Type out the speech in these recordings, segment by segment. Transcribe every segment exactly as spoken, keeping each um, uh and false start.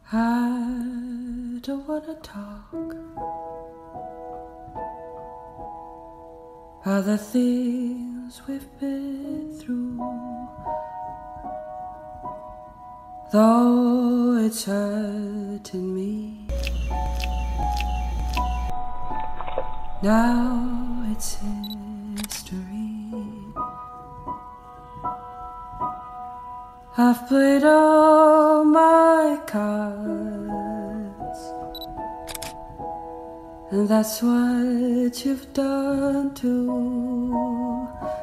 I don't wanna talk about the things we've been through, though it's hurting me. Now it's history. I've played all my cards, and that's what you've done too.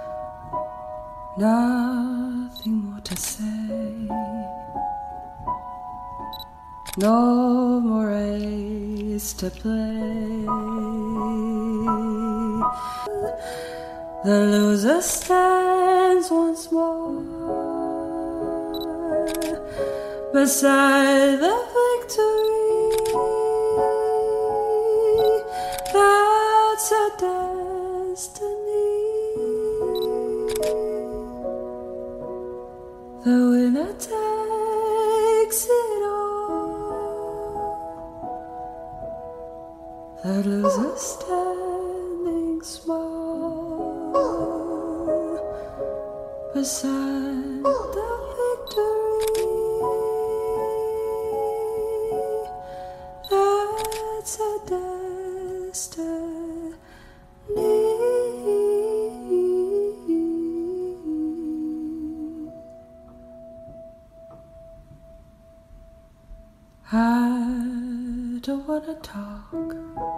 Nothing more to say, no more race to play. The loser stands once more beside the victory. That's our destiny. The winner takes it all. The loser standing small beside the victory. That's our destiny. I don't wanna talk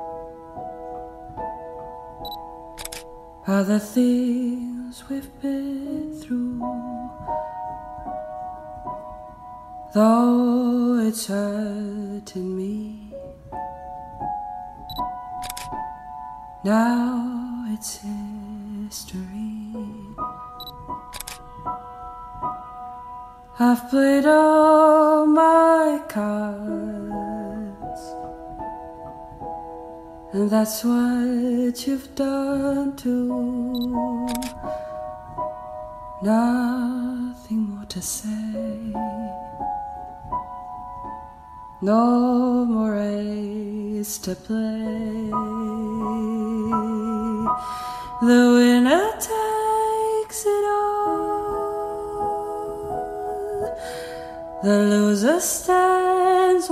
about the things we've been through, though it's hurting me. Now it's history. I've played all my cards, and that's what you've done too. Nothing more to say, no more race to play. The winner takes it all. The loser stands